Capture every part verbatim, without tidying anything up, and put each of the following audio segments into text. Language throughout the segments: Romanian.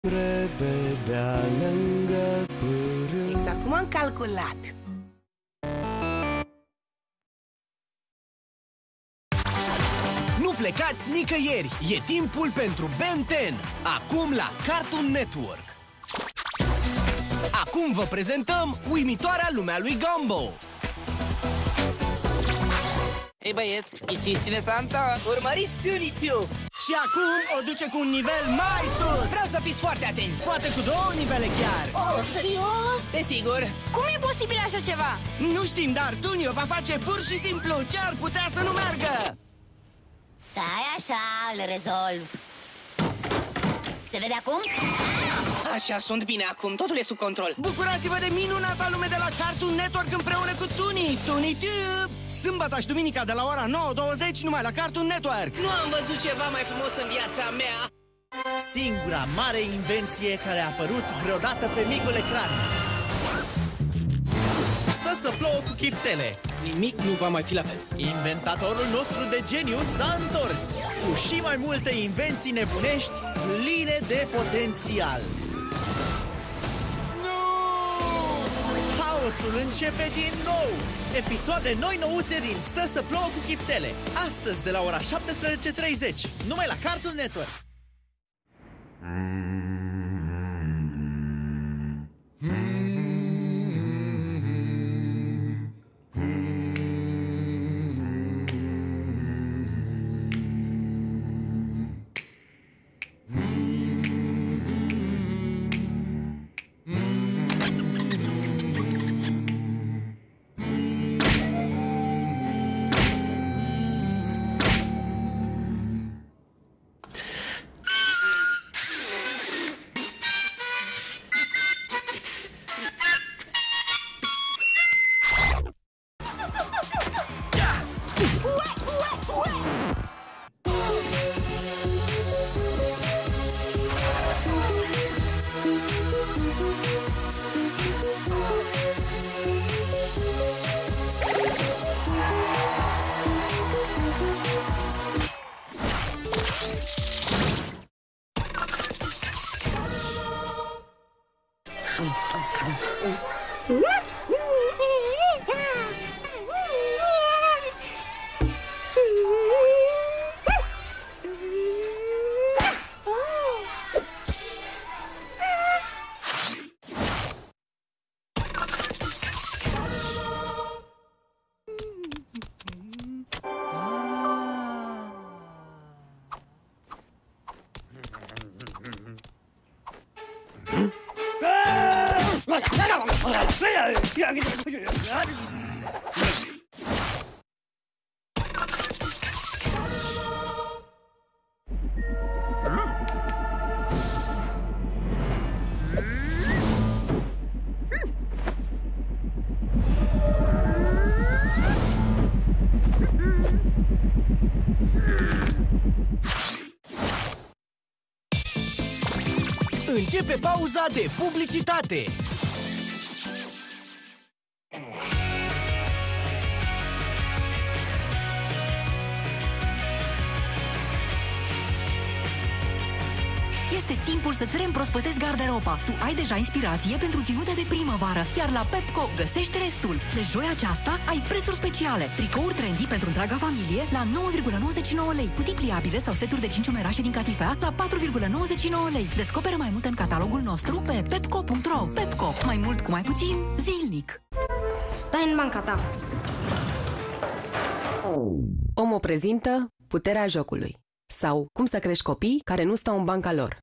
Revedea lângă pârâu. Exact cum am calculat. Nu plecați nicăieri! E timpul pentru Ben zece, acum la Cartoon Network. Acum vă prezentăm uimitoarea lumea lui Gumbo. Hei băieți, e cine Santa? Urmăriți Tunitiu! Și acum o duce cu un nivel mai sus. Vreau să fiți foarte atenți. Poate cu două nivele chiar. Oh, serios? Desigur. Cum e posibil așa ceva? Nu știm, dar Tunio va face pur și simplu ce ar putea să nu meargă. Stai așa, îl rezolv. Se vede acum? Așa sunt bine acum, totul e sub control. Bucurați-vă de minunata lume de la Cartoon Network împreună cu Tuni, TuniTube! Sâmbătă și duminica de la ora nouă douăzeci numai la Cartoon Network. Nu am văzut ceva mai frumos în viața mea. Singura mare invenție care a apărut vreodată pe micul ecran. Stă să plouă cu chiftele. Nimic nu va mai fi la fel. Inventatorul nostru de geniu s-a întors cu și mai multe invenții nebunești pline de potențial. Haosul începe din nou! Episoade noi nouțe din Stă să plouă cu chiftele. Astăzi de la ora șaptesprezece treizeci, numai la Cartoon Network. Începe pauza de publicitate. Este timpul să-ți reîmprospătezi garderoba. Tu ai deja inspirație pentru ținute de primăvară, iar la Pepco găsești restul. De joi aceasta ai prețuri speciale. Tricouri trendy pentru întreaga familie la nouă virgulă nouăzeci și nouă lei. Cutii pliabile sau seturi de cinci umerașe din catifea la patru virgulă nouăzeci și nouă lei. Descoperă mai multe în catalogul nostru pe pepco punct ro. Pepco. Mai mult cu mai puțin zilnic. Stai în banca ta. Omo prezintă Puterea jocului sau Cum să crești copii care nu stau în banca lor.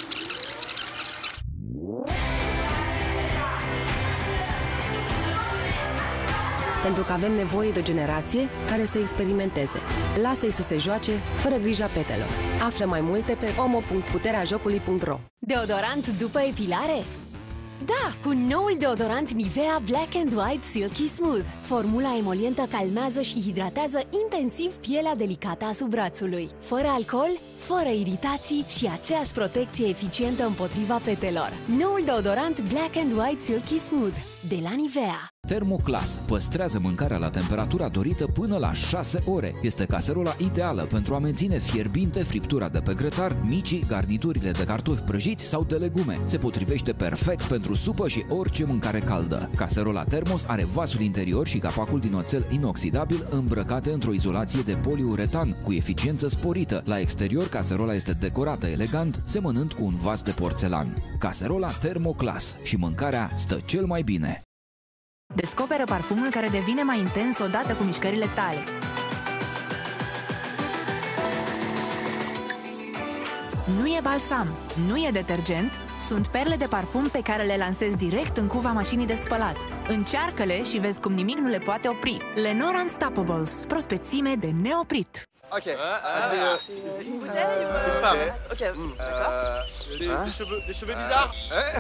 Pentru că avem nevoie de o generație care să experimenteze. Lasă-i să se joace fără grija petelor. Află mai multe pe omo punct puterea jocului punct ro. Deodorant după epilare? Da, cu noul deodorant Nivea Black and White Silky Smooth. Formula emolientă calmează și hidratează intensiv pielea delicată a sub brațului. Fără alcool, fără iritații și aceeași protecție eficientă împotriva petelor. Noul deodorant Black and White Silky Smooth de la Nivea. Thermoclass păstrează mâncarea la temperatura dorită până la șase ore. Este caserola ideală pentru a menține fierbinte friptura de pe grătar, micii, garniturile de cartofi prăjiți sau de legume. Se potrivește perfect pentru supă și orice mâncare caldă. Caserola Thermos are vasul interior și capacul din oțel inoxidabil îmbrăcate într-o izolație de poliuretan cu eficiență sporită. La exterior, caserola este decorată elegant, semănând cu un vas de porțelan. Caserola Thermoclass și mâncarea stă cel mai bine. Descoperă parfumul care devine mai intens odată cu mișcările tale. Nu e balsam, nu e detergent, sunt perle de parfum pe care le lansezi direct în cuva mașinii de spălat. Încearcă-le și vezi cum nimic nu le poate opri. Lenor Unstoppables, prospețime de neoprit. Ok, c'est une femme. Ok, d'accord. Des cheveux, des cheveux bizarres.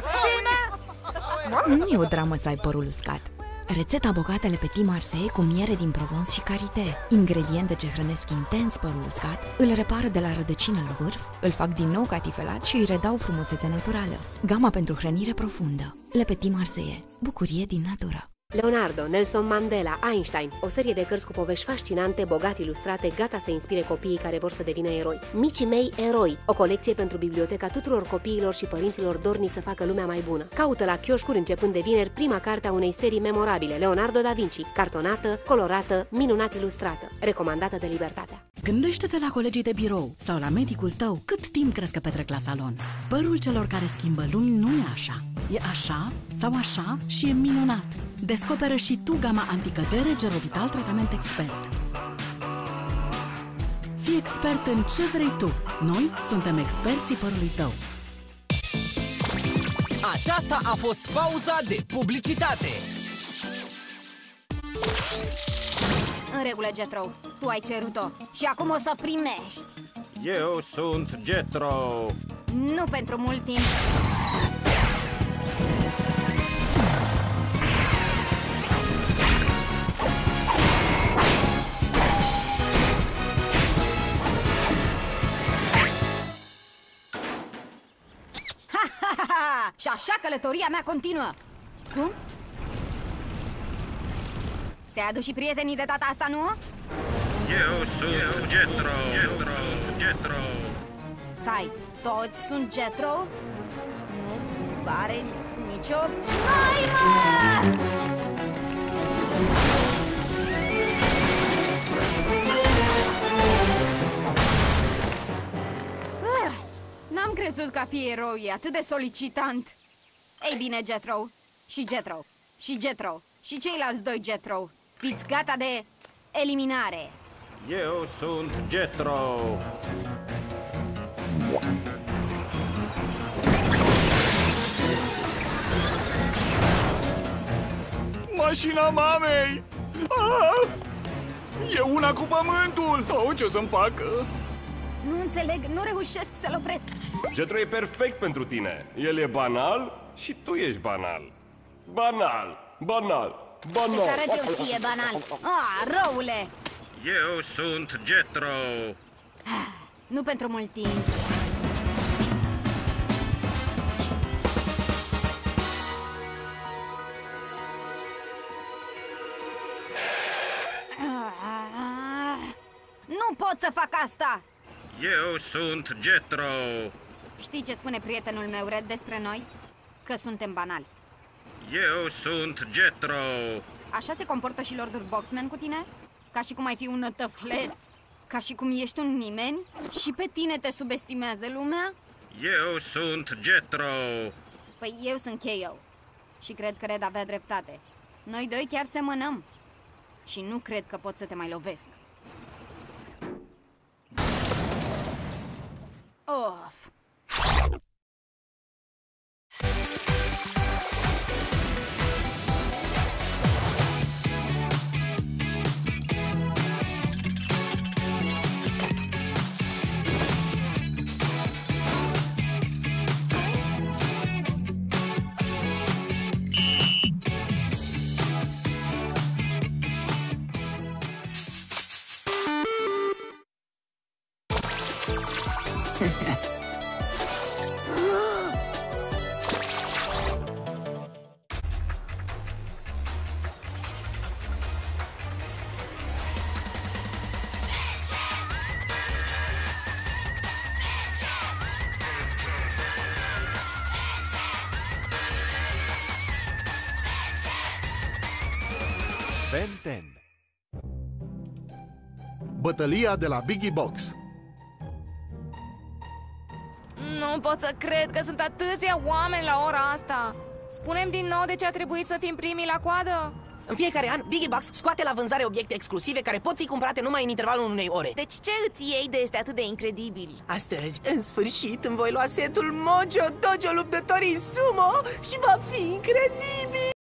Nu e o dramă să ai părul uscat. Rețeta bogată Le Petit Marseille cu miere din Provence și karité. Ingrediente ce hrănesc intens părul uscat, îl repară de la rădăcină la vârf, îl fac din nou catifelat și îi redau frumusețe naturală. Gama pentru hrănire profundă. Le Petit Marseille. Bucurie din natură. Leonardo, Nelson Mandela, Einstein, o serie de cărți cu povești fascinante, bogat ilustrate, gata să inspire copiii care vor să devină eroi. Micii mei eroi, o colecție pentru biblioteca tuturor copiilor și părinților dorni să facă lumea mai bună. Caută la chioșcuri începând de vineri prima carte a unei serii memorabile, Leonardo da Vinci, cartonată, colorată, minunat ilustrată, recomandată de Libertatea. Gândește-te la colegii de birou sau la medicul tău, cât timp crezi că petrec la salon. Părul celor care schimbă lumi nu e așa. E așa sau așa și e minunat. Descoperă și tu gama anticădere Gerovital Tratament Expert. Fii expert în ce vrei tu. Noi suntem experții părului tău. Aceasta a fost pauza de publicitate. În regulă, Jethro. Tu ai cerut-o și acum o să primești. Eu sunt Jethro. Nu pentru mult timp. Și așa călătoria mea continuă. Cum? Ți-ai adus și prietenii de data asta, nu? Eu sunt Jethro. Jethro. Jethro. Stai, toți sunt Jethro? Nu pare nicio faimă! N-am crezut că a fi erou e atât de solicitant. Ei bine, Jethro, și Jethro, și Jethro, și ceilalți doi Jethro, fiți gata de eliminare. Eu sunt Jethro. Mașina mamei! Ah! E una cu pământul! Oh, ce o să-mi facă? Nu înțeleg, nu reușesc să-l opresc. Jethro e perfect pentru tine. El e banal și tu ești banal. Banal, banal, banal. Să arăt eu ție, banal. Ah, răule! Eu sunt Jethro. Nu pentru mult timp. Nu pot să fac asta! Eu sunt Jethro. Știi ce spune prietenul meu Red despre noi? Că suntem banali. Eu sunt Jethro. Așa se comportă și Lordul Boxman cu tine? Ca și cum ai fi un nătăfleț? Ca și cum ești un nimeni? Și pe tine te subestimează lumea? Eu sunt Jethro. Păi eu sunt K O. Și cred că Red avea dreptate. Noi doi chiar semănăm. Și nu cred că pot să te mai lovesc. Of. Ben zece. Bătălia de la Biggie Box. Nu pot să cred că sunt atâția oameni la ora asta. Spune-mi din nou de ce a trebuit să fim primii la coadă. În fiecare an, Biggie Box scoate la vânzare obiecte exclusive care pot fi cumpărate numai în intervalul unei ore. Deci ce îți iei de este atât de incredibil? Astăzi, în sfârșit, îmi voi lua setul Mojo Dojo Luptătorii Sumo și va fi incredibil!